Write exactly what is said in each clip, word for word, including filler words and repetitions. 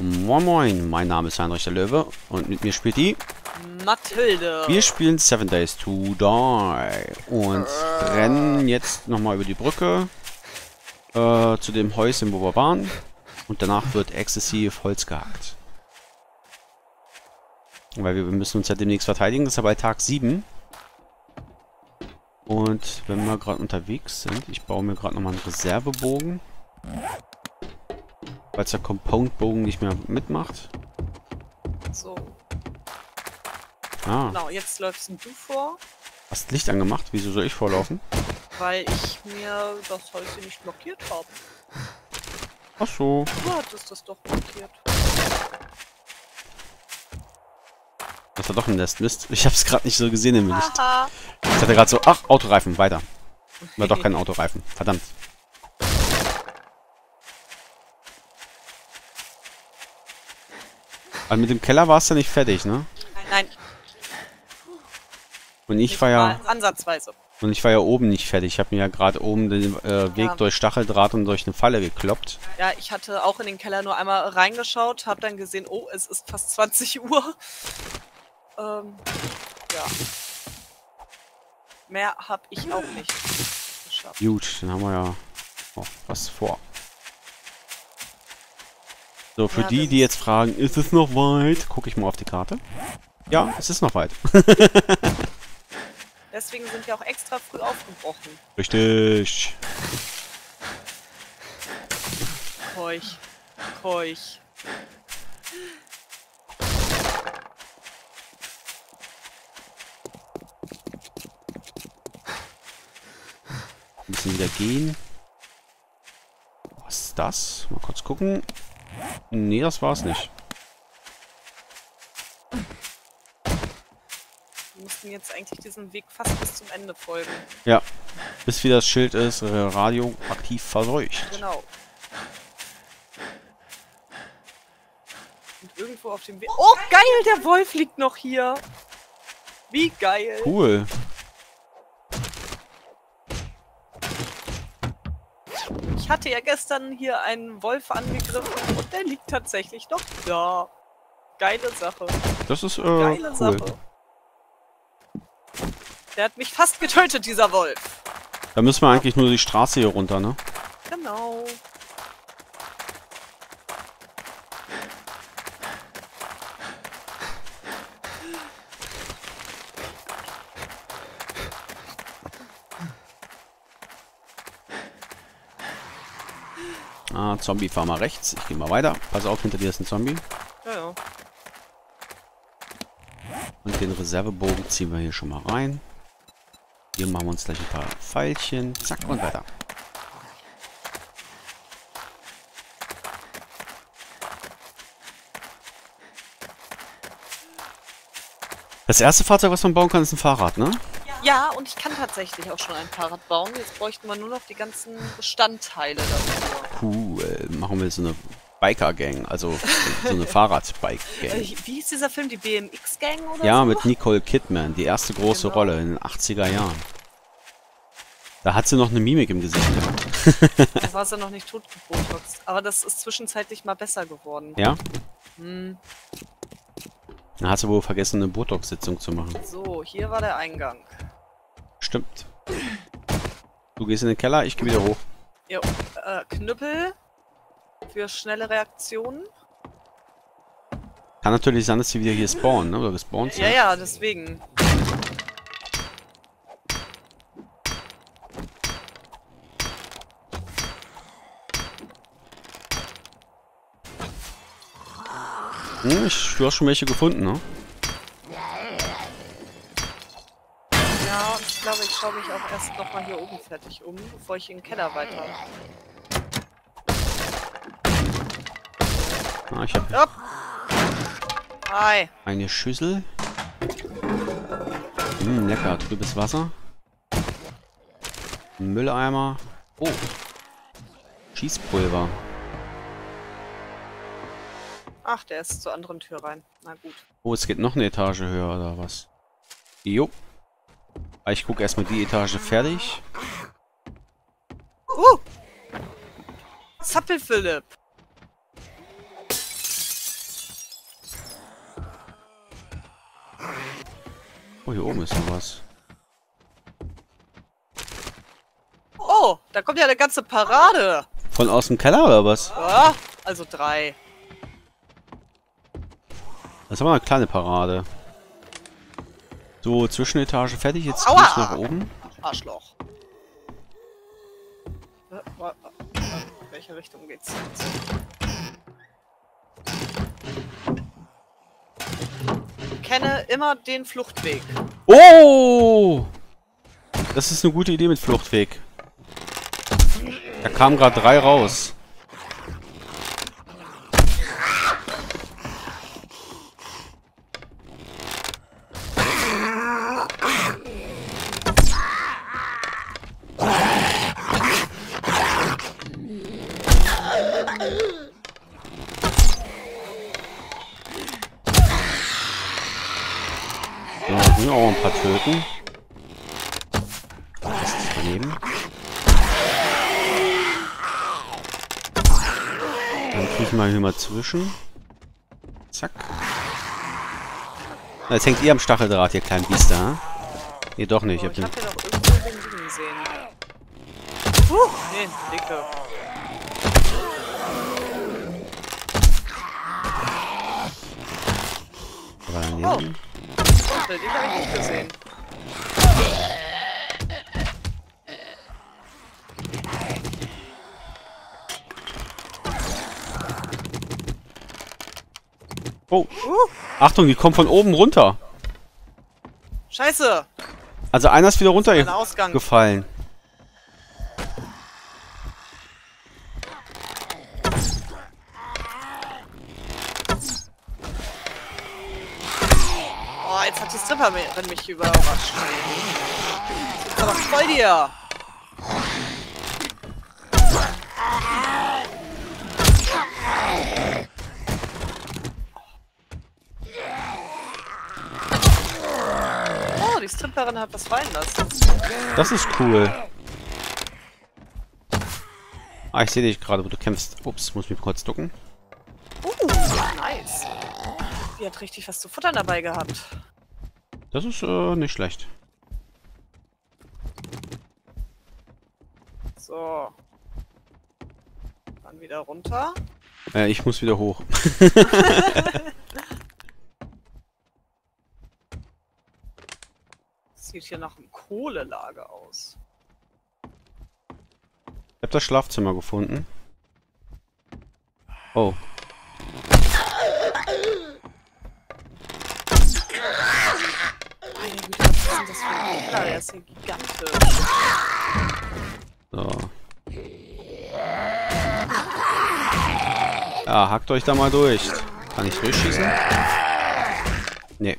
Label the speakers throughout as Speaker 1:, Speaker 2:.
Speaker 1: Moin Moin, mein Name ist Heinrich der Löwe und mit mir spielt die
Speaker 2: Mathilde.
Speaker 1: Wir spielen Seven Days to Die und äh. rennen jetzt nochmal über die Brücke äh, zu dem Häuschen, wo wir waren, und danach wird exzessiv Holz gehackt. Weil wir müssen uns ja demnächst verteidigen, das ist ja bei Tag sieben. Und wenn wir gerade unterwegs sind, ich baue mir gerade nochmal einen Reservebogen. Falls der Compound-Bogen nicht mehr mitmacht.
Speaker 2: So.
Speaker 1: Ah.
Speaker 2: Genau, jetzt läufst du vor.
Speaker 1: Hast das Licht angemacht? Wieso soll ich vorlaufen?
Speaker 2: Weil ich mir das Häuschen nicht blockiert habe.
Speaker 1: Ach so.
Speaker 2: Du hattest das doch blockiert.
Speaker 1: Das war doch ein Nest. Mist. Ich hab's gerade nicht so gesehen im Licht.
Speaker 2: Aha.
Speaker 1: Ich hatte gerade so, ach, Autoreifen, weiter. War doch kein Autoreifen. Verdammt. Aber mit dem Keller warst du nicht fertig, ne?
Speaker 2: Nein.
Speaker 1: Und ich
Speaker 2: nicht
Speaker 1: war ja...
Speaker 2: Ansatzweise.
Speaker 1: Und ich war ja oben nicht fertig. Ich habe mir ja gerade oben den äh, Weg ja. durch Stacheldraht und durch eine Falle gekloppt.
Speaker 2: Ja, ich hatte auch in den Keller nur einmal reingeschaut, habe dann gesehen, oh, es ist fast zwanzig Uhr. Ähm, ja. Mehr habe ich auch nicht geschafft.
Speaker 1: Gut, dann haben wir ja oh, was vor. So, für ja, die, die jetzt fragen, ist es noch weit? Gucke ich mal auf die Karte. Ja, es ist noch weit.
Speaker 2: Deswegen sind wir auch extra früh aufgebrochen.
Speaker 1: Richtig.
Speaker 2: Keuch. Keuch.
Speaker 1: Ein bisschen wieder gehen. Was ist das? Mal kurz gucken. Nee, das war's nicht.
Speaker 2: Wir mussten jetzt eigentlich diesen Weg fast bis zum Ende folgen.
Speaker 1: Ja. Bis wie das Schild ist, radioaktiv verseucht.
Speaker 2: Genau. Und irgendwo auf dem Weg... Oh, geil! Der Wolf liegt noch hier! Wie geil!
Speaker 1: Cool.
Speaker 2: Ich hatte ja gestern hier einen Wolf angegriffen und der liegt tatsächlich noch da. Geile Sache.
Speaker 1: Das ist äh,
Speaker 2: Geile
Speaker 1: cool.
Speaker 2: Sache. Der hat mich fast getötet, dieser Wolf.
Speaker 1: Da müssen wir eigentlich nur die Straße hier runter, ne?
Speaker 2: Genau.
Speaker 1: Ah, Zombie, fahr mal rechts. Ich gehe mal weiter. Pass auf, hinter dir ist ein Zombie.
Speaker 2: Ja, ja.
Speaker 1: Und den Reservebogen ziehen wir hier schon mal rein. Hier machen wir uns gleich ein paar Pfeilchen. Zack, und weiter. Das erste Fahrzeug, was man bauen kann, ist ein Fahrrad, ne?
Speaker 2: Ja, und ich kann tatsächlich auch schon ein Fahrrad bauen. Jetzt bräuchten wir nur noch die ganzen Bestandteile dafür.
Speaker 1: Cool. Machen wir so eine Biker-Gang, also so eine Fahrrad-Bike-Gang.
Speaker 2: Äh, wie hieß dieser Film? Die B M X-Gang oder
Speaker 1: Ja,
Speaker 2: so?
Speaker 1: mit Nicole Kidman. Die erste große
Speaker 2: Genau.
Speaker 1: Rolle in den achtziger Jahren. Da hat sie noch eine Mimik im Gesicht gehabt.
Speaker 2: Da war sie noch nicht totgebotoxt. Aber das ist zwischenzeitlich mal besser geworden.
Speaker 1: Ja?
Speaker 2: Hm.
Speaker 1: Dann hat sie wohl vergessen, eine Botox-Sitzung zu machen.
Speaker 2: So, hier war der Eingang.
Speaker 1: Stimmt. Du gehst in den Keller, ich gehe wieder hoch.
Speaker 2: Jo, äh, Knüppel für schnelle Reaktionen.
Speaker 1: Kann natürlich sein, dass sie wieder hier spawnen, ne? Oder gespawnt sind.
Speaker 2: Ja, ja, deswegen.
Speaker 1: Hm, ich, du hast schon welche gefunden, ne?
Speaker 2: Ja, und ich glaube, ich schaue mich auch erst nochmal hier oben fertig um, bevor ich in den Keller weiter.
Speaker 1: Ah, ich habe
Speaker 2: Hopp. Hi.
Speaker 1: eine Schüssel. Hm, lecker, trübes Wasser. Ein Mülleimer. Oh. Schießpulver.
Speaker 2: Ach, der ist zur anderen Tür rein. Na gut.
Speaker 1: Oh, es geht noch eine Etage höher, oder was? Jo. Ich gucke erstmal die Etage fertig.
Speaker 2: Uh! Zappel Philipp!
Speaker 1: Oh, hier oben ist noch was.
Speaker 2: Oh, da kommt ja eine ganze Parade.
Speaker 1: Von aus dem Keller oder was?
Speaker 2: Ja, also drei.
Speaker 1: Das ist aber eine kleine Parade. So, Zwischenetage fertig. Jetzt
Speaker 2: Aua!
Speaker 1: gehe ich nach oben.
Speaker 2: Arschloch. Äh, äh, In welche Richtung geht's jetzt? Kenne immer den Fluchtweg.
Speaker 1: Oh! Das ist eine gute Idee mit Fluchtweg. Da kamen gerade drei raus. So, müssen wir auch ein paar töten. Das ist daneben. Dann tue ich mal hier mal zwischen. Zack. Na, jetzt hängt ihr am Stacheldraht, ihr kleinen Biester, ha? Nee, doch nicht.
Speaker 2: Oh,
Speaker 1: Ich
Speaker 2: ich
Speaker 1: hab
Speaker 2: hab
Speaker 1: den...
Speaker 2: den doch irgendwo rumliegen gesehen. Puh, nee, dicke.
Speaker 1: Aber daneben.
Speaker 2: Oh, den hab ich nicht gesehen.
Speaker 1: Oh. Achtung, die kommen von oben runter.
Speaker 2: Scheiße!
Speaker 1: Also einer ist wieder
Speaker 2: Ein Ausgang.
Speaker 1: runtergefallen.
Speaker 2: Oh, jetzt hat die Stripperin mich überrascht. Das ist aber voll dir! Oh, die Stripperin hat was fallen lassen.
Speaker 1: Das ist cool. Ah, ich sehe dich gerade, wo du kämpfst. Ups, muss mich kurz ducken.
Speaker 2: Uh, nice. Die hat richtig was zu futtern dabei gehabt.
Speaker 1: Das ist äh, nicht schlecht.
Speaker 2: So. Dann wieder runter.
Speaker 1: Äh, ich muss wieder hoch.
Speaker 2: Sieht hier nach einem Kohlelager aus.
Speaker 1: Ich habe das Schlafzimmer gefunden. Oh.
Speaker 2: Meine Güte, was ist denn das für ein Keller? Der ist hier gigantisch.
Speaker 1: So. Ja, hackt euch da mal durch. Kann ich durchschießen? Nee.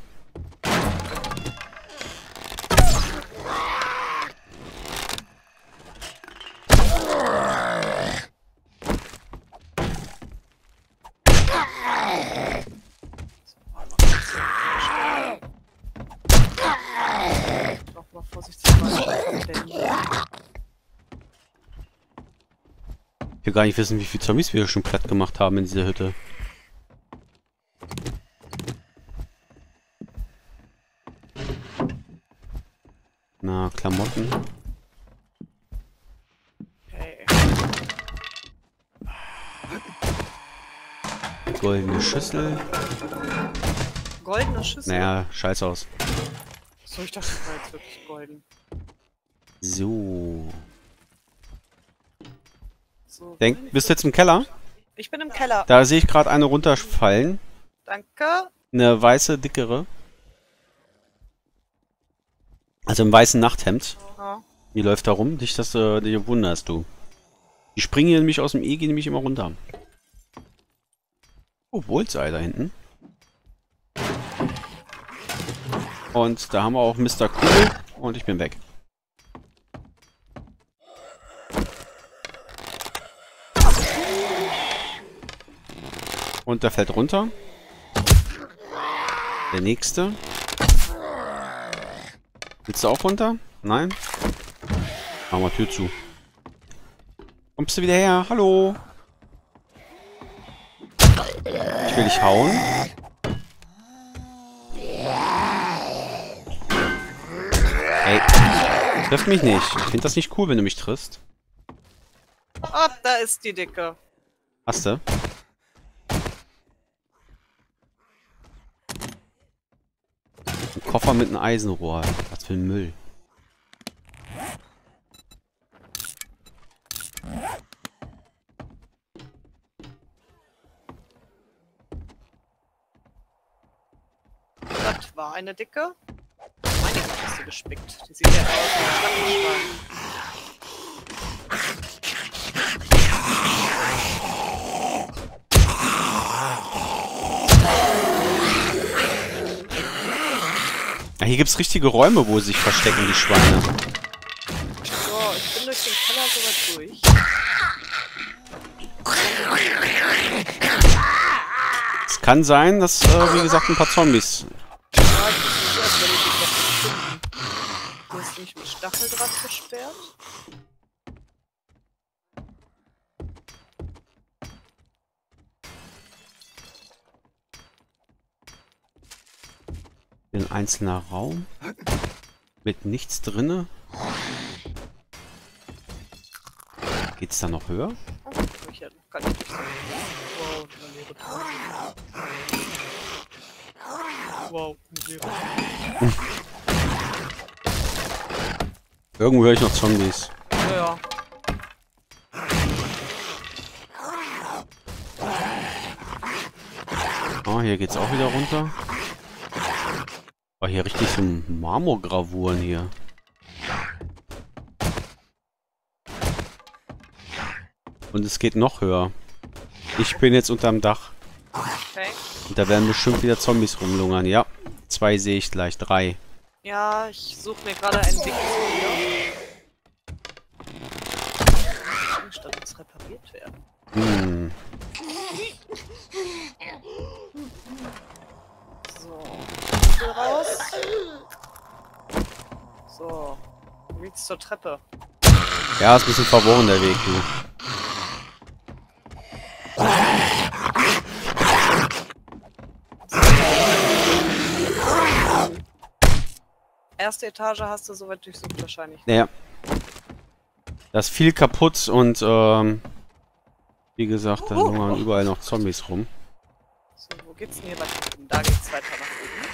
Speaker 2: Nochmal vorsichtshalber.
Speaker 1: Ich will gar nicht wissen, wie viele Zombies wir schon platt gemacht haben in dieser Hütte. Na, Klamotten.
Speaker 2: Okay.
Speaker 1: Goldene Schüssel.
Speaker 2: Goldene Schüssel.
Speaker 1: Naja, scheiß aus.
Speaker 2: So, ich dachte, das war jetzt wirklich golden.
Speaker 1: So.
Speaker 2: So,
Speaker 1: Denk, bist du jetzt im Keller?
Speaker 2: ich bin im Keller.
Speaker 1: Da sehe ich gerade eine runterfallen.
Speaker 2: Danke.
Speaker 1: Eine weiße, dickere. Also im weißen Nachthemd.
Speaker 2: Ja.
Speaker 1: Die läuft da rum. Nicht, dass du dich wunderst, du. Die springen hier nämlich aus dem E, gehen nämlich immer runter. Oh, Bullseye da hinten. Und da haben wir auch Mister Cool. Und ich bin weg. Und der fällt runter. Der nächste. Willst du auch runter? Nein? Machen wir Tür zu. Kommst du wieder her? Hallo? Ich will dich hauen. Triff mich nicht. Ich finde das nicht cool, wenn du mich triffst.
Speaker 2: Ah, da ist die Dicke.
Speaker 1: Hast du? Ein Koffer mit einem Eisenrohr. Was für ein Müll.
Speaker 2: Das war eine Dicke. Meine Güte, ist sie gespickt. Die sieht ja aus wie ein Schlachtenschwein.
Speaker 1: Ja, hier gibt es richtige Räume, wo sie sich verstecken, die Schweine.
Speaker 2: So, ich bin durch den Keller soweit durch.
Speaker 1: Es kann sein, dass, äh, wie gesagt, ein paar Zombies...
Speaker 2: Ja, das ist so, als wenn ich dich noch finden. Hier ist nämlich mit Stacheldraht gesperrt.
Speaker 1: Ein einzelner Raum. Mit nichts drinne. Geht's da noch höher?
Speaker 2: Oh, ich ja noch gar nicht durch. Wow, eine leere Truhe. Wow, eine leere Truhe.
Speaker 1: Irgendwo höre ich noch Zombies.
Speaker 2: Ja, ja.
Speaker 1: Ah, hier geht's auch wieder runter. Oh, hier richtig so Marmorgravuren hier. Und es geht noch höher. Ich bin jetzt unterm Dach.
Speaker 2: Okay.
Speaker 1: Und da werden bestimmt wieder Zombies rumlungern. Ja, zwei sehe ich gleich, drei.
Speaker 2: Ja, ich suche mir gerade einen Weg hier. Statt jetzt repariert werden.
Speaker 1: Hm.
Speaker 2: So, Schlüssel raus. So, wie geht's zur Treppe?
Speaker 1: Ja, ist ein bisschen verworren der Weg, du.
Speaker 2: Erste Etage hast du soweit durchsucht wahrscheinlich.
Speaker 1: Naja. Da ist viel kaputt und, ähm, wie gesagt, da
Speaker 2: Oh.
Speaker 1: lungern überall noch Zombies rum.
Speaker 2: So, wo geht's denn hier weiter oben? Da geht's weiter nach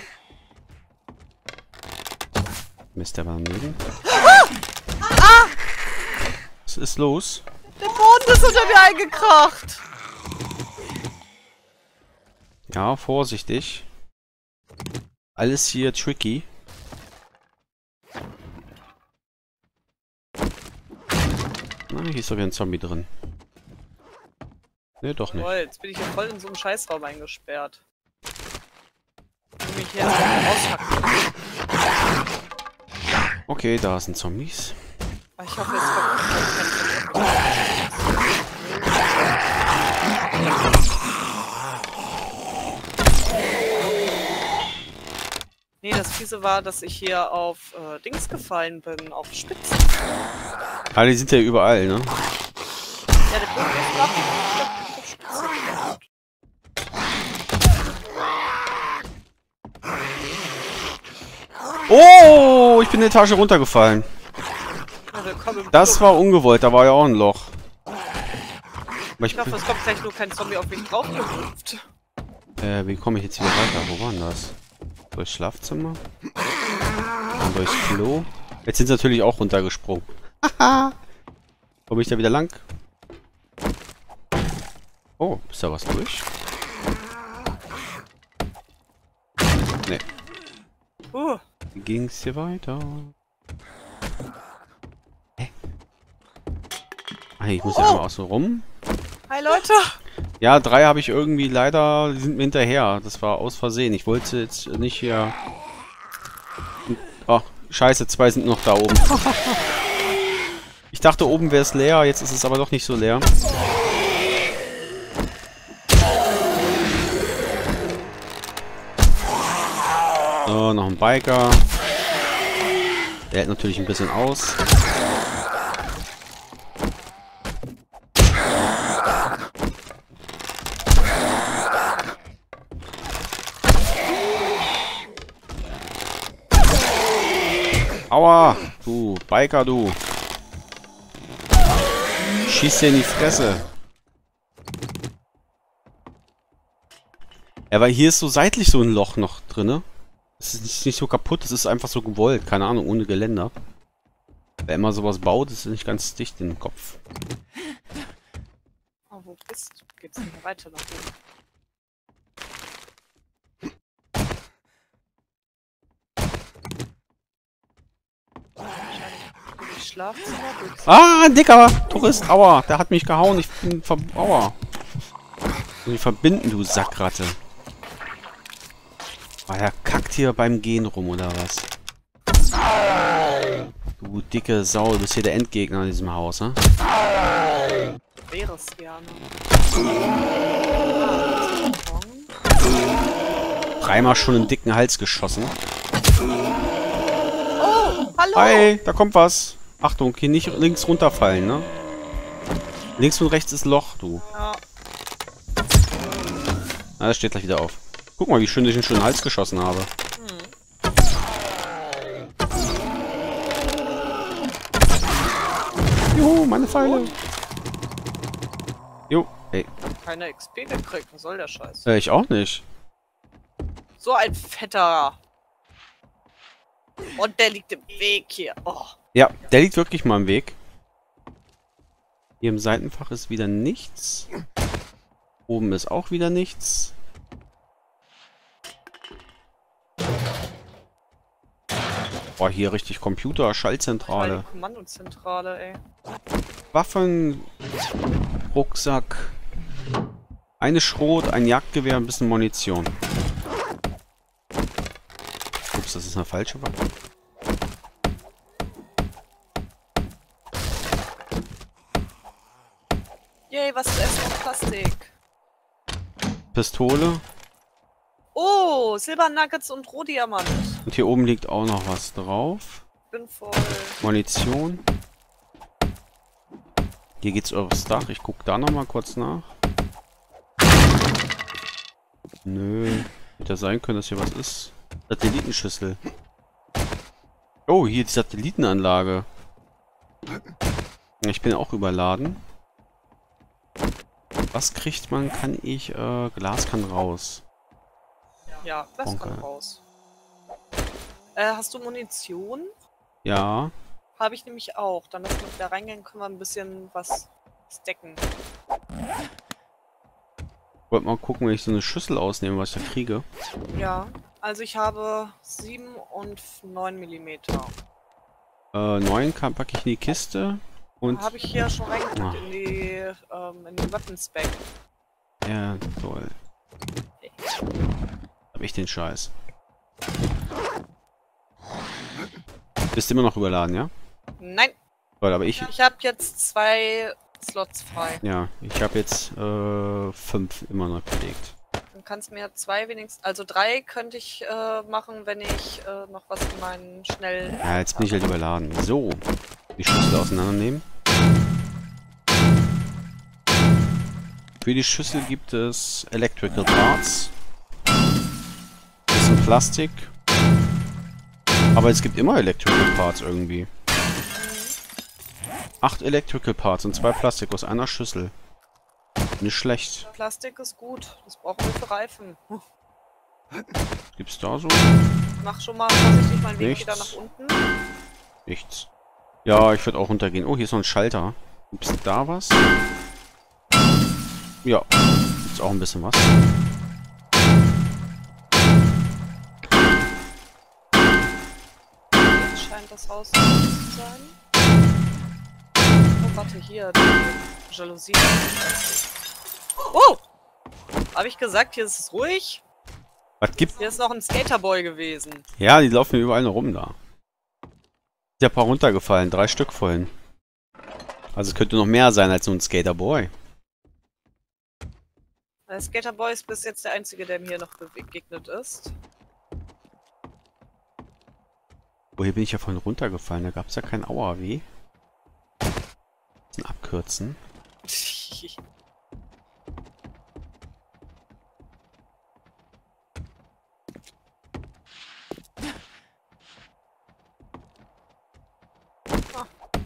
Speaker 2: oben.
Speaker 1: Mist, der war daneben. Ah! Was ist los?
Speaker 2: Der Boden ist unter mir eingekracht!
Speaker 1: Ja, vorsichtig. Alles hier tricky. Na, hier ist doch wieder ein Zombie drin. Ne, doch nicht.
Speaker 2: Toll, jetzt bin ich hier voll in so einem Scheißraum eingesperrt. Ich will mich hier erstmal raushacken.
Speaker 1: Okay, da sind Zombies.
Speaker 2: Ich hoffe, es kommt kein Nee, das Fiese war, dass ich hier auf äh, Dings gefallen bin, auf Spitzen.
Speaker 1: Ah, die sind ja überall, ne?
Speaker 2: Ja, der Boden ist flach. Ich hab auf Spitzen gebaut.
Speaker 1: Oh, ich bin eine Etage runtergefallen.
Speaker 2: Ja, willkommen im
Speaker 1: Das
Speaker 2: Club.
Speaker 1: war ungewollt, da war ja auch ein Loch. Aber ich
Speaker 2: Ich hoffe, es kommt gleich nur kein Zombie auf mich draufgehüpft.
Speaker 1: Äh, wie komme ich jetzt wieder weiter? Wo war denn das? Durchs Schlafzimmer? Dann durchs Klo? Jetzt sind sie natürlich auch runtergesprungen. Haha! Komme ich da wieder lang? Oh, ist da was durch? Ne,
Speaker 2: Uh,
Speaker 1: wie ging's hier weiter? Hä? Ah, ich muss ja
Speaker 2: Oh.
Speaker 1: einmal außen rum.
Speaker 2: hi Leute!
Speaker 1: Ja, drei habe ich irgendwie leider, die sind mir hinterher. Das war aus Versehen. Ich wollte jetzt nicht hier... Oh, scheiße, zwei sind noch da oben. Ich dachte, oben wäre es leer, jetzt ist es aber doch nicht so leer. So, noch ein Biker. Der hält natürlich ein bisschen aus. Aua! Du Biker, du! Schieß dir in die Fresse! Ja, weil hier ist so seitlich so ein Loch noch drin. Es ist nicht, nicht so kaputt, es ist einfach so gewollt. Keine Ahnung, ohne Geländer. Wer immer sowas baut, ist nicht ganz dicht in den Kopf.
Speaker 2: Oh, wo bist du? Geht's nicht mehr weiter nach oben? Durch Schlafzimmer, durchs
Speaker 1: Ah, ein dicker Tourist. Aua, der hat mich gehauen. Ich bin ver... Aua. Und die verbinden, du Sackratte. Ah, er kackt hier beim Gehen rum, oder was? Du dicke Sau, du bist hier der Endgegner in diesem Haus, ne?
Speaker 2: wäre es gerne.
Speaker 1: Dreimal schon einen dicken Hals geschossen.
Speaker 2: Oh, hallo!
Speaker 1: Hi, da kommt was. Achtung, hier nicht links runterfallen, ne? Links und rechts ist Loch, du.
Speaker 2: Ja.
Speaker 1: Na, das steht gleich wieder auf. Guck mal, wie schön ich einen schönen Hals geschossen habe.
Speaker 2: Hm.
Speaker 1: Juhu, meine Pfeile. Jo, ey.
Speaker 2: Keine X P gekriegt, was soll der Scheiß?
Speaker 1: Äh, ich auch nicht.
Speaker 2: So ein fetter. Und der liegt im Weg hier. Oh.
Speaker 1: Ja, der liegt wirklich mal im Weg. Hier im Seitenfach ist wieder nichts. Oben ist auch wieder nichts. Boah, hier richtig Computer, Schaltzentrale.
Speaker 2: Kommandozentrale, ey.
Speaker 1: Waffen, Rucksack, eine Schrot, ein Jagdgewehr, ein bisschen Munition. Ups, das ist eine falsche Waffe.
Speaker 2: Yay, was ist erst noch Plastik?
Speaker 1: Pistole.
Speaker 2: Oh, Silbernuggets und Rohdiamant.
Speaker 1: Und hier oben liegt auch noch was drauf.
Speaker 2: Bin voll.
Speaker 1: Munition. Hier geht's aufs Dach. Ich guck da noch mal kurz nach. Nö. Hätte ja sein können, dass hier was ist. Satellitenschüssel. Oh, hier die Satellitenanlage. Ich bin auch überladen. Was kriegt man? Kann ich... Äh, Glas kann raus.
Speaker 2: Ja, das
Speaker 1: Okay.
Speaker 2: kann raus. Äh, hast du Munition?
Speaker 1: Ja.
Speaker 2: Habe ich nämlich auch. Dann lassen wir wieder reingehen, können wir ein bisschen was stacken.
Speaker 1: Ich wollte mal gucken, wenn ich so eine Schüssel ausnehme, was ich da kriege.
Speaker 2: Ja, also ich habe sieben und neun Millimeter.
Speaker 1: Äh, neun kann packe ich in die Kiste. Und...
Speaker 2: Habe ich hier schon reingeguckt
Speaker 1: Ah.
Speaker 2: in die ähm, in den Weapon-Spec.
Speaker 1: Ja, toll. Hab ich den Scheiß. Bist immer noch überladen, ja?
Speaker 2: Nein,
Speaker 1: Toll, aber ich...
Speaker 2: ich habe jetzt zwei Slots frei.
Speaker 1: Ja, ich habe jetzt äh, fünf immer noch belegt.
Speaker 2: Dann kannst du mir zwei wenigstens, also drei könnte ich äh, machen, wenn ich äh, noch was in meinen schnell...
Speaker 1: Ja, jetzt bin ich halt überladen. So. Die Schüssel auseinandernehmen. Für die Schüssel gibt es Electrical Parts. Bisschen Plastik. Aber es gibt immer Electrical Parts irgendwie. Acht Electrical Parts und zwei Plastik aus einer Schüssel. Nicht schlecht.
Speaker 2: Plastik ist gut, das brauchen wir für Reifen.
Speaker 1: Gibt's da so?
Speaker 2: Mach schon mal vorsichtig meinen Weg
Speaker 1: Nichts.
Speaker 2: wieder nach unten.
Speaker 1: Nichts. Ja, ich würde auch runtergehen. Oh, hier ist noch ein Schalter. Gibt's da was? Ja. Gibt's auch ein bisschen was.
Speaker 2: Jetzt scheint das Haus zu sein. Oh, warte, hier, die Jalousie. Oh! Habe ich gesagt, hier ist es ruhig?
Speaker 1: Was gibt's?
Speaker 2: Hier ist noch ein Skaterboy gewesen.
Speaker 1: Ja, die laufen überall noch rum da. Ist ja ein paar runtergefallen. Drei Stück vorhin. Also es könnte noch mehr sein als so ein Skaterboy.
Speaker 2: Der Skaterboy ist bis jetzt der einzige, der mir hier noch begegnet ist.
Speaker 1: Oh, hier bin ich ja vorhin runtergefallen. Da gab es ja kein Aua weh. Ein Abkürzen.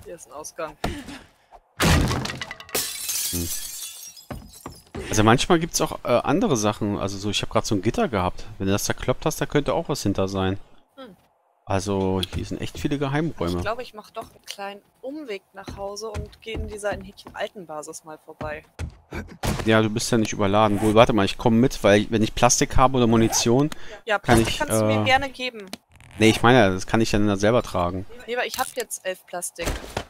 Speaker 2: Hier ist ein Ausgang.
Speaker 1: Hm. Also manchmal gibt es auch äh, andere Sachen. Also so, ich habe gerade so ein Gitter gehabt. Wenn du das zerkloppt hast, da könnte auch was hinter sein.
Speaker 2: Hm.
Speaker 1: Also hier sind echt viele Geheimräume.
Speaker 2: Ich glaube, ich mache doch einen kleinen Umweg nach Hause und gehe in dieser in Häkchen alten Basis mal vorbei.
Speaker 1: Ja, du bist ja nicht überladen. Wohl, warte mal, ich komme mit, weil wenn ich Plastik habe oder Munition,
Speaker 2: Ja,
Speaker 1: kann
Speaker 2: Plastik
Speaker 1: ich,
Speaker 2: kannst du
Speaker 1: äh,
Speaker 2: mir gerne geben.
Speaker 1: Nee, ich meine ja, das kann ich dann selber tragen.
Speaker 2: Nee, weil ich habe jetzt elf Plastik.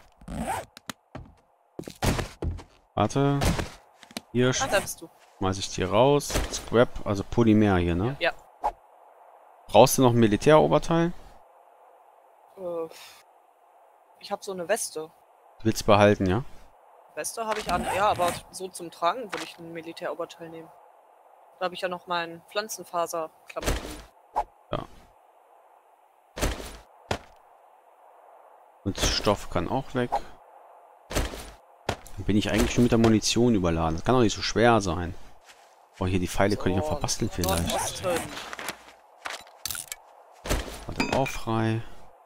Speaker 1: Warte. Hier
Speaker 2: Ah, da bist du.
Speaker 1: schmeiß ich die raus. Scrap, also Polymer hier, ne?
Speaker 2: Ja.
Speaker 1: Brauchst du noch ein Militäroberteil?
Speaker 2: Äh, ich habe so eine Weste.
Speaker 1: Willst du behalten, ja?
Speaker 2: Weste habe ich an. Ja, aber so zum Tragen würde ich ein Militäroberteil nehmen. Da habe ich ja noch meinen Pflanzenfaserklamotten.
Speaker 1: Ja. Und Stoff kann auch weg. Dann bin ich eigentlich schon mit der Munition überladen. Das kann doch nicht so schwer sein. Oh, hier die Pfeile
Speaker 2: So,
Speaker 1: könnte ich noch verbasteln vielleicht.
Speaker 2: Nordosten.
Speaker 1: Warte, auch frei.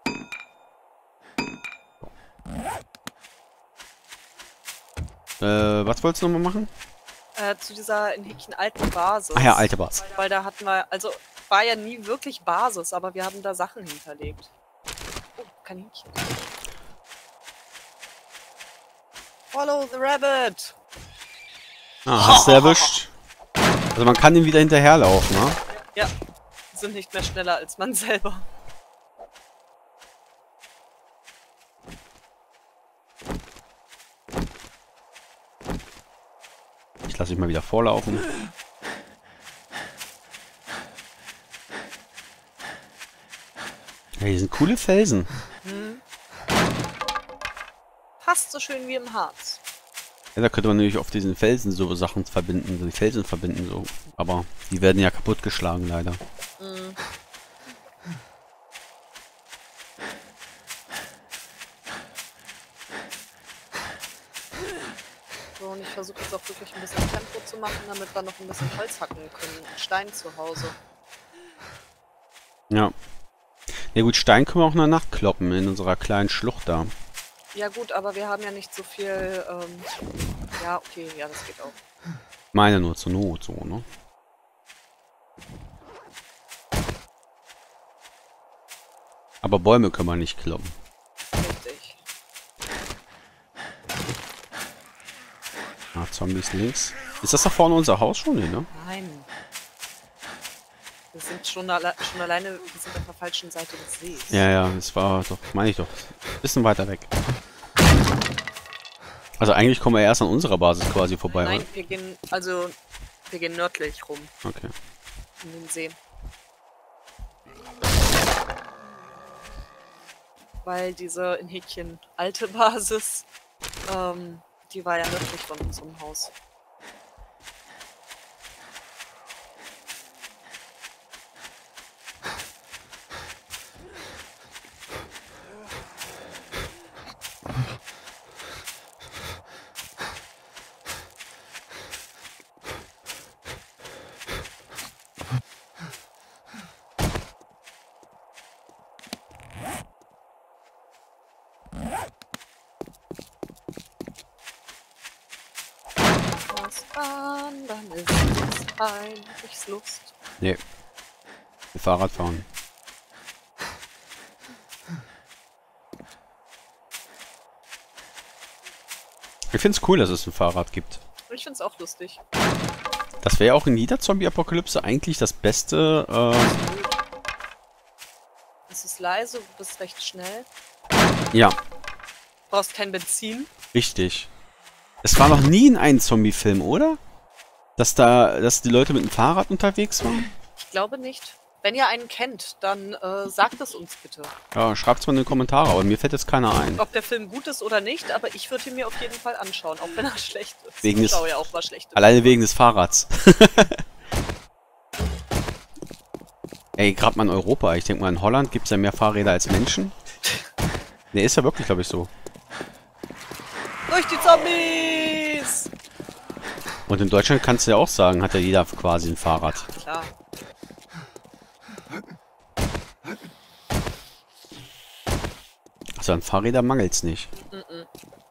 Speaker 1: So. Äh, was wolltest du nochmal machen?
Speaker 2: Äh, zu dieser in Häkchen alten Basis.
Speaker 1: Ach ja, alte Basis.
Speaker 2: Weil da hatten wir, also war ja nie wirklich Basis, aber wir haben da Sachen hinterlegt. Oh, Kaninchen. Follow the rabbit!
Speaker 1: Ah, hast du erwischt. Also man kann ihm wieder hinterherlaufen, ne?
Speaker 2: Ja, sind nicht mehr schneller als man selber.
Speaker 1: Ich lasse mich mal wieder vorlaufen. Ja, hier sind coole Felsen.
Speaker 2: Hm. Fast so schön wie im Harz.
Speaker 1: Ja, da könnte man natürlich auf diesen Felsen so Sachen verbinden, so die Felsen verbinden, so. Aber die werden ja kaputtgeschlagen, leider.
Speaker 2: Mhm. So, und ich versuche jetzt auch wirklich ein bisschen Tempo zu machen, damit wir noch ein bisschen Holz hacken können. Und Stein zu Hause.
Speaker 1: Ja. Ja gut, Stein können wir auch in der Nacht kloppen, in unserer kleinen Schlucht da.
Speaker 2: Ja gut, aber wir haben ja nicht so viel, ähm, ja, okay, ja, das geht auch.
Speaker 1: Meine nur zur Not, so, ne? Aber Bäume können wir nicht kloppen.
Speaker 2: Richtig.
Speaker 1: Ah, Zombies links. Ist das da vorne unser Haus schon, ne?
Speaker 2: Nein. Wir sind schon, alle schon alleine, wir sind auf der falschen Seite des Sees.
Speaker 1: Ja, ja, das war doch, meine ich doch. Bisschen weiter weg. Also eigentlich kommen wir erst an unserer Basis quasi vorbei,
Speaker 2: Nein,
Speaker 1: oder?
Speaker 2: wir gehen, also, wir gehen nördlich rum.
Speaker 1: Okay.
Speaker 2: In den See. Weil diese in Häkchen alte Basis, ähm, die war ja nördlich von unserem Haus. Das Wandern ist jetzt eigentlich Lust.
Speaker 1: Nee. Wir Fahrrad fahren. Ich find's cool, dass es ein Fahrrad gibt.
Speaker 2: Ich find's auch lustig.
Speaker 1: Das wäre auch in jeder Zombie-Apokalypse eigentlich das Beste. Äh,
Speaker 2: Es ist leise, du bist recht schnell.
Speaker 1: ja,
Speaker 2: Brauchst kein Benzin.
Speaker 1: richtig. Es war noch nie in einem Zombie-Film, oder? Dass da, dass die Leute mit dem Fahrrad unterwegs waren?
Speaker 2: Ich glaube nicht. Wenn ihr einen kennt, dann äh, sagt es uns bitte.
Speaker 1: Ja, schreibt's mal in die Kommentare, aber mir fällt jetzt keiner ein.
Speaker 2: Ob der Film gut ist oder nicht, aber ich würde ihn mir auf jeden Fall anschauen, auch wenn er schlecht ist.
Speaker 1: Wegen
Speaker 2: ich
Speaker 1: des-
Speaker 2: schaue ja auch mal schlechte.
Speaker 1: Alleine wegen des Fahrrads. Ey, gerade mal in Europa. Ich denke mal, in Holland gibt es ja mehr Fahrräder als Menschen. Ne, ist ja wirklich, glaube ich, so.
Speaker 2: Durch die Zombies!
Speaker 1: Und in Deutschland kannst du ja auch sagen, hat ja jeder quasi ein Fahrrad.
Speaker 2: Klar.
Speaker 1: Also an Fahrrädern mangelt's nicht.
Speaker 2: Mm -mm.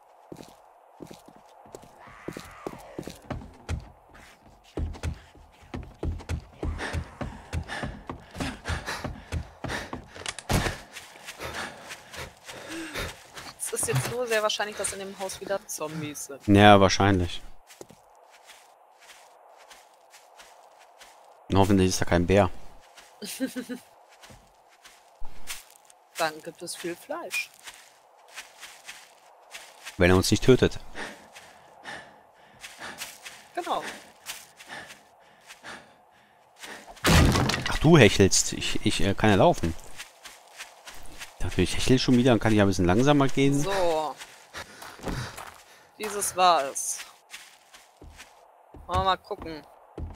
Speaker 2: Es ist jetzt nur sehr wahrscheinlich, dass in dem Haus wieder Zombies sind.
Speaker 1: Ja, wahrscheinlich. Und hoffentlich ist da kein Bär.
Speaker 2: Dann gibt es viel Fleisch.
Speaker 1: Wenn er uns nicht tötet.
Speaker 2: Genau.
Speaker 1: Ach, du hechelst. Ich, ich äh, kann ja laufen. Dafür ich hechel schon wieder, dann kann ich ein bisschen langsamer gehen.
Speaker 2: So. Dieses war es. Wollen wir mal gucken.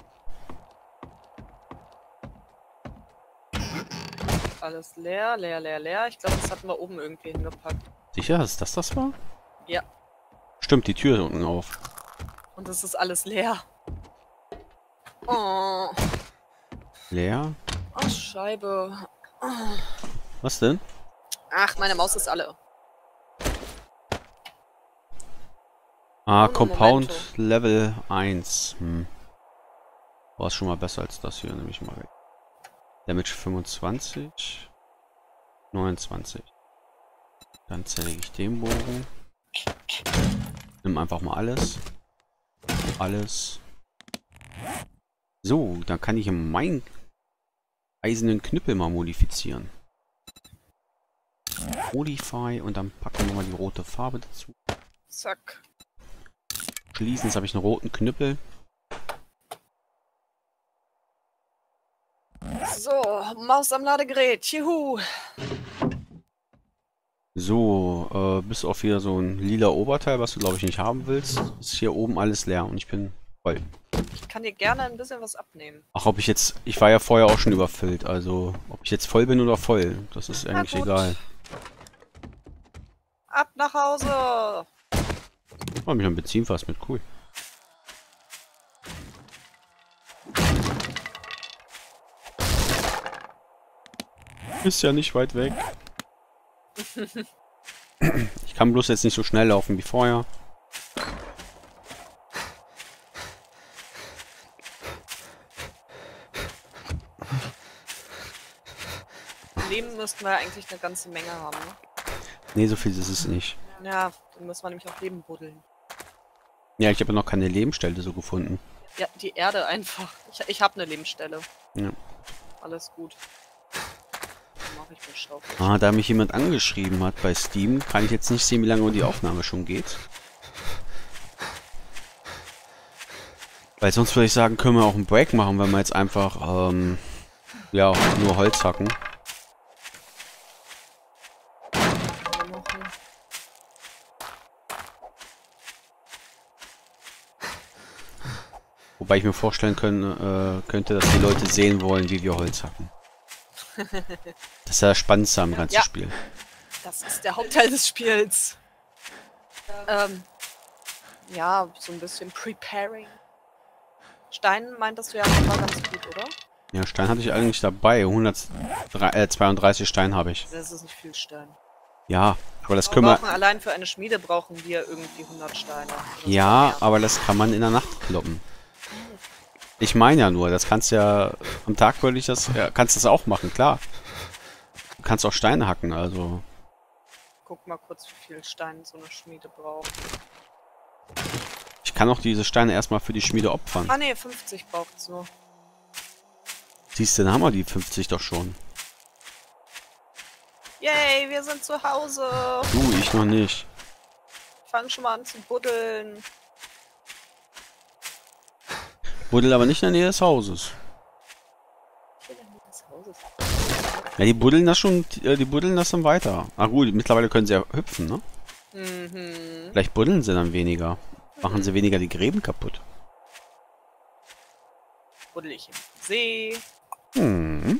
Speaker 2: Alles leer, leer, leer, leer. Ich glaube, das hatten wir oben irgendwie hingepackt.
Speaker 1: Sicher, dass das das war?
Speaker 2: Ja.
Speaker 1: Stimmt, die Tür ist unten auf.
Speaker 2: Und es ist alles leer. Oh.
Speaker 1: Leer?
Speaker 2: Ach, Scheibe.
Speaker 1: Was denn?
Speaker 2: Ach, meine Maus ist alle.
Speaker 1: Ah,
Speaker 2: Uno
Speaker 1: Compound
Speaker 2: Momento.
Speaker 1: Level eins. Hm. War schon mal besser als das hier, nämlich mal weg. Damage fünfundzwanzig. neunundzwanzig. Dann zerlege ich den Bogen. Nimm einfach mal alles. Alles. So, dann kann ich meinen eisernen Knüppel mal modifizieren. Modify und dann packen wir mal die rote Farbe dazu.
Speaker 2: Zack.
Speaker 1: Schließlich habe ich einen roten Knüppel.
Speaker 2: So, Maus am Ladegerät. Juhu.
Speaker 1: So, äh, bis auf hier so ein lila Oberteil, was du glaube ich nicht haben willst, ist hier oben alles leer und ich bin voll.
Speaker 2: Ich kann dir gerne ein bisschen was abnehmen.
Speaker 1: Ach, ob ich jetzt, ich war ja vorher auch schon überfüllt, also ob ich jetzt voll bin oder voll, das ist
Speaker 2: Na
Speaker 1: eigentlich
Speaker 2: gut.
Speaker 1: egal.
Speaker 2: Ab nach Hause.
Speaker 1: Oh, mich ein Benzinfass mit, cool. Ist ja nicht weit weg. Ich kann bloß jetzt nicht so schnell laufen wie vorher.
Speaker 2: Leben müssten wir eigentlich eine ganze Menge haben, ne?
Speaker 1: Nee, so viel ist es nicht.
Speaker 2: Ja, dann müssen wir nämlich auch Leben buddeln.
Speaker 1: Ja, ich habe noch keine Lebensstelle so gefunden.
Speaker 2: Ja, die Erde einfach. Ich, ich habe eine Lebensstelle.
Speaker 1: Ja.
Speaker 2: Alles gut. Dann mache ich mir Schaufel.
Speaker 1: Ah, da mich jemand angeschrieben hat bei Steam, kann ich jetzt nicht sehen, wie lange die Aufnahme schon geht. Weil sonst würde ich sagen, können wir auch einen Break machen, wenn wir jetzt einfach, ähm, ja, nur Holz hacken. Wobei ich mir vorstellen können, äh, könnte, dass die Leute sehen wollen, wie wir Holz hacken. Das ist ja das Spannendste am ganzen
Speaker 2: Ja.
Speaker 1: Spiel.
Speaker 2: Das ist der Hauptteil des Spiels. Ähm, ja, so ein bisschen Preparing. Stein meintest du ja, war ganz gut, oder?
Speaker 1: Ja, Stein hatte ich eigentlich dabei. hundertzweiunddreißig Stein habe ich.
Speaker 2: Das ist nicht viel Stein.
Speaker 1: Ja, aber das
Speaker 2: Wir
Speaker 1: können wir...
Speaker 2: brauchen allein für eine Schmiede brauchen wir irgendwie hundert Steine. oder
Speaker 1: Ja,
Speaker 2: so mehr.
Speaker 1: aber das kann man in der Nacht kloppen. Ich meine ja nur, das kannst ja... Am Tag würde ich das... Ja, kannst das auch machen, klar. Du kannst auch Steine hacken, also...
Speaker 2: Guck mal kurz, wie viel Stein so eine Schmiede braucht.
Speaker 1: Ich kann auch diese Steine erstmal für die Schmiede opfern.
Speaker 2: Ah ne, fünfzig braucht es nur.
Speaker 1: Siehst du, dann haben wir die fünfzig doch schon.
Speaker 2: Yay, wir sind zu Hause.
Speaker 1: Du, ich noch nicht.
Speaker 2: Fangen schon mal an zu buddeln.
Speaker 1: Buddel aber nicht in der Nähe des Hauses.
Speaker 2: Ich will ja nicht des Hauses.
Speaker 1: Ja, die buddeln das schon, die, die buddeln das dann weiter. Ah gut, mittlerweile können sie ja hüpfen, ne?
Speaker 2: Mhm.
Speaker 1: Vielleicht buddeln sie dann weniger. Machen sie weniger die Gräben kaputt.
Speaker 2: Buddel ich im See.
Speaker 1: Hm.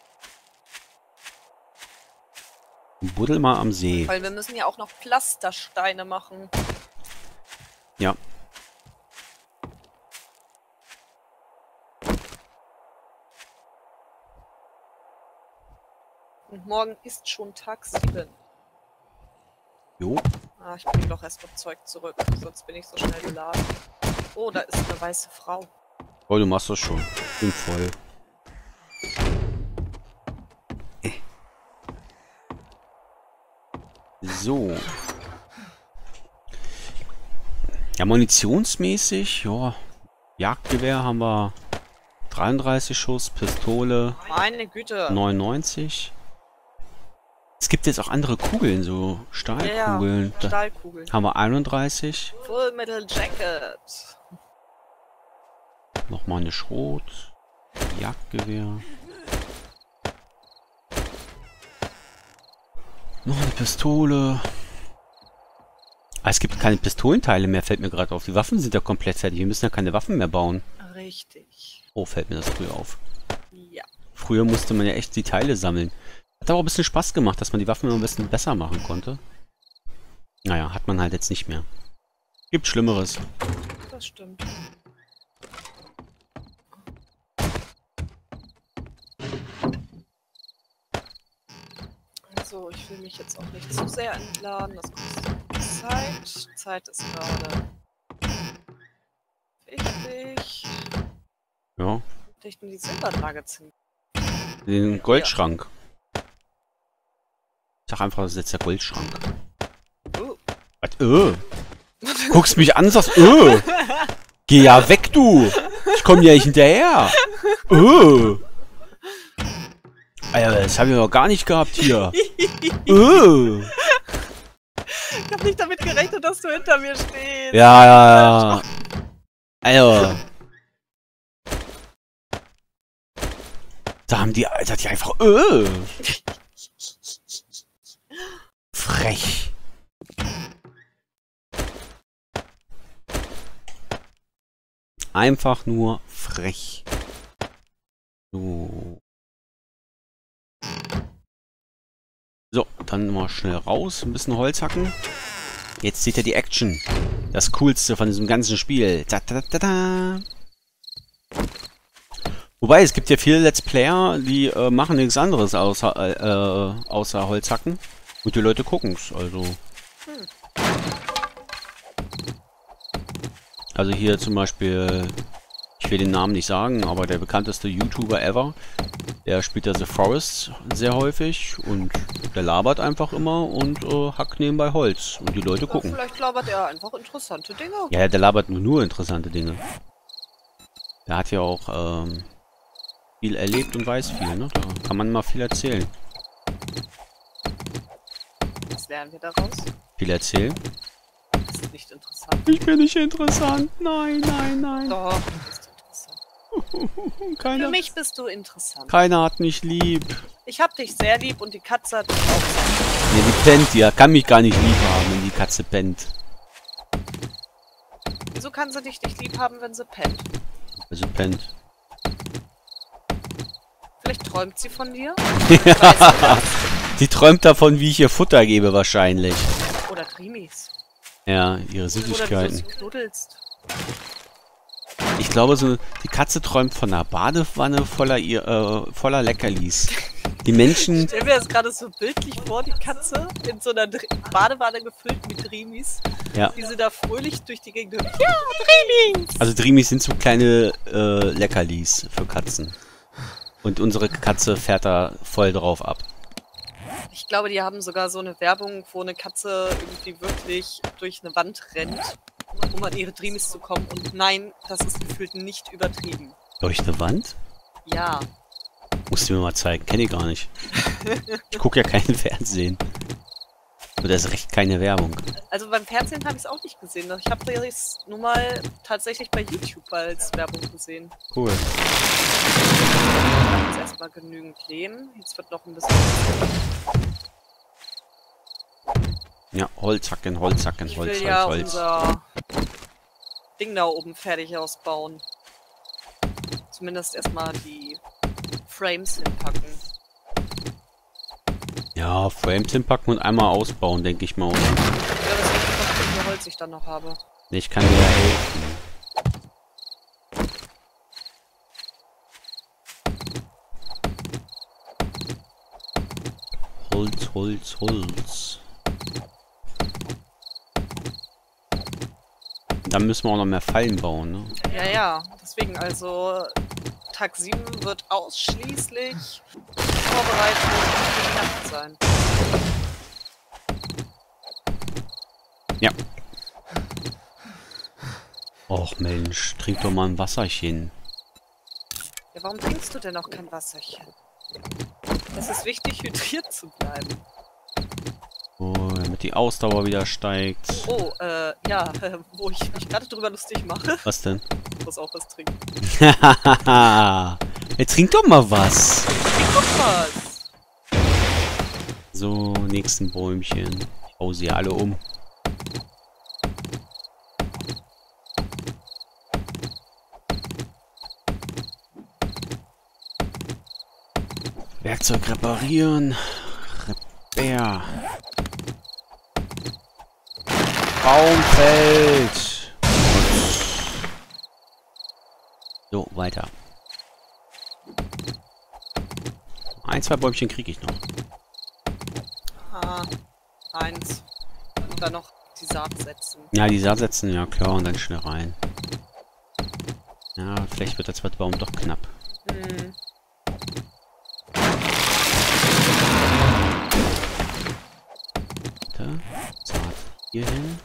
Speaker 1: Buddel mal am See.
Speaker 2: Weil wir müssen ja auch noch Pflastersteine machen.
Speaker 1: Ja.
Speaker 2: Und morgen ist schon Tag sieben.
Speaker 1: Jo.
Speaker 2: Ah, ich bringe doch erst noch Zeug zurück, sonst bin ich so schnell geladen. Oh, da ist eine weiße Frau.
Speaker 1: Oh, du machst das schon. Bin voll. Äh. So. Ja, munitionsmäßig, ja. Jagdgewehr haben wir dreiunddreißig Schuss, Pistole
Speaker 2: Meine Güte.
Speaker 1: neunundneunzig. Es gibt jetzt auch andere Kugeln, so Stahlkugeln.
Speaker 2: Ja, Stahlkugeln.
Speaker 1: Da haben wir einunddreißig.
Speaker 2: Full Metal Jacket.
Speaker 1: Nochmal eine Schrot. Jagdgewehr. Noch eine Pistole. Ah, es gibt keine Pistolenteile mehr, fällt mir gerade auf. Die Waffen sind ja komplett fertig. Wir müssen ja keine Waffen mehr bauen.
Speaker 2: Richtig.
Speaker 1: Oh, fällt mir das früher auf.
Speaker 2: Ja.
Speaker 1: Früher musste man ja echt die Teile sammeln. Hat aber auch ein bisschen Spaß gemacht, dass man die Waffen immer ein bisschen besser machen konnte. Naja, hat man halt jetzt nicht mehr. Gibt Schlimmeres.
Speaker 2: Das stimmt. Also, ich will mich jetzt auch nicht zu sehr entladen. Das kostet Zeit. Zeit ist gerade wichtig.
Speaker 1: Ja.
Speaker 2: Ich nur die Silberdrage ziehen.
Speaker 1: Den Goldschrank. Ich sag einfach, das ist jetzt der Goldschrank.
Speaker 2: Oh.
Speaker 1: Was? Öh. Guckst mich an und sagst, öh. Geh ja weg, du. Ich komm ja nicht hinterher. Öh. Alter, das habe ich noch gar nicht gehabt hier. öh.
Speaker 2: Ich hab nicht damit gerechnet, dass du hinter mir stehst.
Speaker 1: Ja, ja, ja. Alter. Da haben die, Alter, die einfach, öh. Frech. Einfach nur frech. So. So, dann mal schnell raus, ein bisschen Holz hacken. Jetzt seht ihr die Action. Das Coolste von diesem ganzen Spiel. Da, da, da, da. Wobei, es gibt ja viele Let's Player, die äh, machen nichts anderes außer, äh, außer Holz hacken. Und die Leute gucken's, also.
Speaker 2: Hm.
Speaker 1: Also hier zum Beispiel, ich will den Namen nicht sagen, aber der bekannteste YouTuber ever, der spielt ja The Forest sehr häufig und der labert einfach immer und äh, hackt nebenbei Holz und die Leute gucken.
Speaker 2: Ja, vielleicht labert er einfach interessante Dinge.
Speaker 1: Ja, der labert nur, nur interessante Dinge. Der hat ja auch ähm, viel erlebt und weiß viel, ne? Da kann man mal viel erzählen.
Speaker 2: Was lernen wir daraus?
Speaker 1: Viel erzählen?
Speaker 2: Das ist nicht interessant.
Speaker 1: Ich bin nicht interessant. Nein, nein, nein.
Speaker 2: Doch, du bist interessant.
Speaker 1: Keiner,
Speaker 2: Für mich bist du interessant.
Speaker 1: keiner hat mich lieb.
Speaker 2: Ich hab dich sehr lieb und die Katze hat dich auch sehr
Speaker 1: Nee, die pennt, die kann mich gar nicht lieb haben, wenn die Katze pennt.
Speaker 2: lieb. Wieso kann sie dich nicht lieb haben, wenn sie pennt?
Speaker 1: Also pennt.
Speaker 2: Vielleicht träumt sie von dir? Weißt du das?
Speaker 1: Die träumt davon, wie ich ihr Futter gebe, wahrscheinlich.
Speaker 2: Oder Drimis.
Speaker 1: Ja, ihre
Speaker 2: Oder wie du
Speaker 1: Süßigkeiten.
Speaker 2: sie knuddelst.
Speaker 1: Ich glaube, so die Katze träumt von einer Badewanne voller, ihr, äh, voller Leckerlis. Die Menschen...
Speaker 2: Ich stell mir das gerade so bildlich vor, die Katze in so einer Dr Badewanne gefüllt mit Drimis.
Speaker 1: Ja.
Speaker 2: Wie sie da fröhlich durch die Gegend hüpft. Ja, Drimis!
Speaker 1: Also Drimis sind so kleine äh, Leckerlis für Katzen. Und unsere Katze fährt da voll drauf ab.
Speaker 2: Ich glaube, die haben sogar so eine Werbung, wo eine Katze irgendwie wirklich durch eine Wand rennt, um an ihre Drimis zu kommen. Und nein, das ist gefühlt nicht übertrieben.
Speaker 1: Durch eine Wand?
Speaker 2: Ja.
Speaker 1: Musst du mir mal zeigen. Kenne ich gar nicht. Ich gucke ja kein Fernsehen. Oder ist recht keine Werbung.
Speaker 2: Also beim Fernsehen habe ich es auch nicht gesehen. Ich habe es nur mal tatsächlich bei YouTube als Werbung gesehen.
Speaker 1: Cool.
Speaker 2: Ich habe jetzt erstmal genügend Lehm. Jetzt wird noch ein bisschen...
Speaker 1: Ja, Holz hacken, Holz hacken,
Speaker 2: Ich
Speaker 1: Holz,
Speaker 2: will
Speaker 1: Holz,
Speaker 2: ja
Speaker 1: Holz.
Speaker 2: unser Ding da oben fertig ausbauen. Zumindest erstmal die Frames hinpacken.
Speaker 1: Ja, Frames hinpacken und einmal ausbauen, denke ich mal.
Speaker 2: Ja, das hängt davon ab, wie viel Holz ich dann noch habe.
Speaker 1: Ich kann dir ja helfen. Holz, Holz, Holz. dann müssen wir auch noch mehr Fallen bauen, ne?
Speaker 2: Ja, ja. Deswegen also Tag sieben wird ausschließlich Vorbereitung für die Nacht sein.
Speaker 1: Ja. Och Mensch, trink doch mal ein Wasserchen.
Speaker 2: Ja, warum trinkst du denn noch kein Wasserchen? Es ist wichtig, hydriert zu bleiben.
Speaker 1: Oh, damit die Ausdauer wieder steigt.
Speaker 2: Oh, äh, ja, äh, wo ich mich gerade drüber lustig mache.
Speaker 1: Was denn?
Speaker 2: Ich muss auch was trinken.
Speaker 1: Hahaha. Jetzt trink doch mal was.
Speaker 2: Trink doch was.
Speaker 1: So, nächsten Bäumchen. Ich hau sie alle um. Werkzeug reparieren. Repair. Baum fällt. So, weiter. Ein, zwei Bäumchen kriege ich noch.
Speaker 2: Ah, eins. Und dann noch die Saat setzen.
Speaker 1: Ja, die Saat setzen, ja klar, und dann schnell rein. Ja, vielleicht wird der zweite Baum doch knapp.
Speaker 2: Hm.
Speaker 1: Saat hier hin.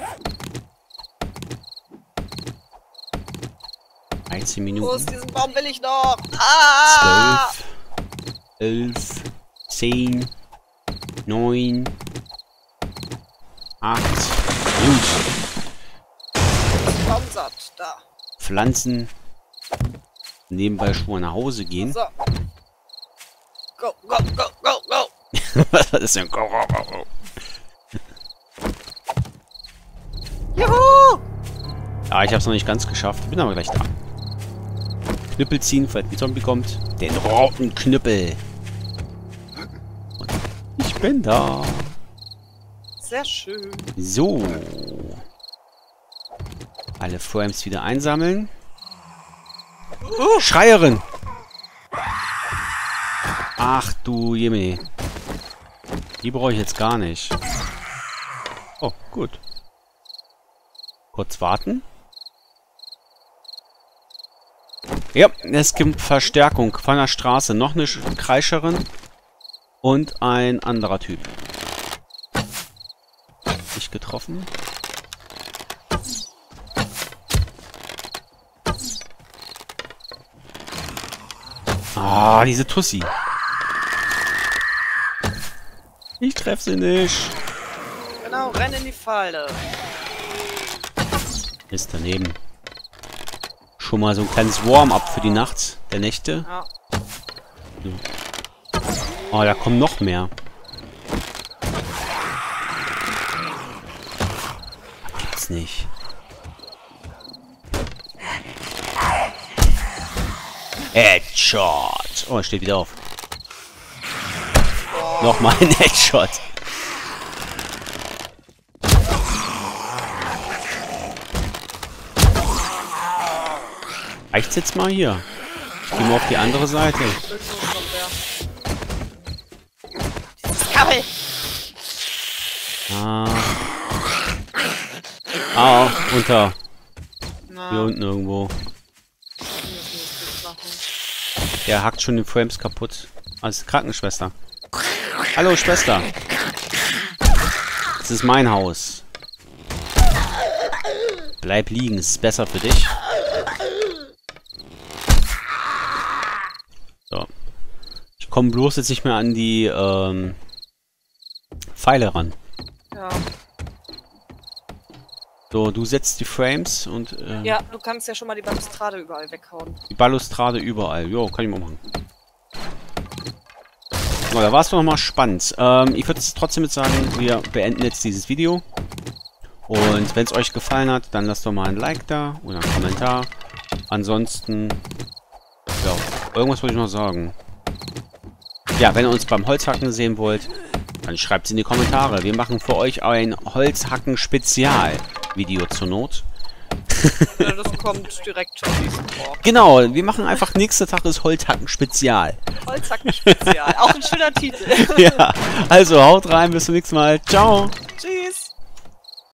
Speaker 1: dreizehn Minuten.
Speaker 2: Wo ist diesen Baum will ich noch? Ah!
Speaker 1: zwölf, elf, zehn, neun, acht, gut.
Speaker 2: Baumsaat, da.
Speaker 1: Pflanzen. Nebenbei schon mal nach Hause gehen.
Speaker 2: So. Go, go, go, go, go.
Speaker 1: Was ist denn? Go, go, go, go.
Speaker 2: Juhu!
Speaker 1: Ja, ich hab's noch nicht ganz geschafft. Bin aber gleich da. Knüppel ziehen, falls ein Zombie kommt. Den roten Knüppel. Und ich bin da.
Speaker 2: Sehr schön.
Speaker 1: So. Alle Frames wieder einsammeln.
Speaker 2: Uh,
Speaker 1: Schreierin! Ach du Jemini. Die brauche ich jetzt gar nicht. Oh, gut. Kurz warten. Ja, es gibt Verstärkung von der Straße. Noch eine Kreischerin und ein anderer Typ. Nicht getroffen. Ah, diese Tussi. Ich treffe sie nicht.
Speaker 2: genau, renn in die Falle.
Speaker 1: Ist daneben. Schon mal so ein kleines Warm-up für die Nacht, der Nächte.
Speaker 2: Ja.
Speaker 1: So. Oh, da kommen noch mehr. Gibt's nicht. Headshot. Oh, er steht wieder auf.
Speaker 2: Oh.
Speaker 1: Nochmal ein Headshot. Reicht's jetzt mal hier? Ich gehe mal auf die andere Seite.
Speaker 2: Irgendwo kommt der. Dieses Kabel!
Speaker 1: Ah. Ah, unter.
Speaker 2: Na,
Speaker 1: Hier unten irgendwo.
Speaker 2: wir müssen das machen.
Speaker 1: Der hackt schon die Frames kaputt. Als Krankenschwester. Hallo, Schwester. Das ist mein Haus. Bleib liegen, es ist besser für dich. So. Ich komme bloß jetzt nicht mehr an die ähm, Pfeile ran.
Speaker 2: Ja.
Speaker 1: So, du setzt die Frames und äh,
Speaker 2: Ja, du kannst ja schon mal die Balustrade überall weghauen.
Speaker 1: die Balustrade überall. Jo, kann ich mal machen. So, da war es doch nochmal spannend. Ähm, ich würde trotzdem jetzt sagen, wir beenden jetzt dieses Video. Und wenn es euch gefallen hat, dann lasst doch mal ein Like da oder einen Kommentar. Ansonsten, ja, irgendwas wollte ich noch sagen. Ja, wenn ihr uns beim Holzhacken sehen wollt, dann schreibt es in die Kommentare. Wir machen für euch ein Holzhacken-Spezial-Video zur Not.
Speaker 2: Ja, das kommt direkt auf diesen Talk.
Speaker 1: Genau, wir machen einfach nächster Tag das Holzhacken-Spezial.
Speaker 2: Holzhacken-Spezial. Auch ein schöner Titel.
Speaker 1: Ja, also haut rein, bis zum nächsten Mal. Ciao.
Speaker 2: Tschüss.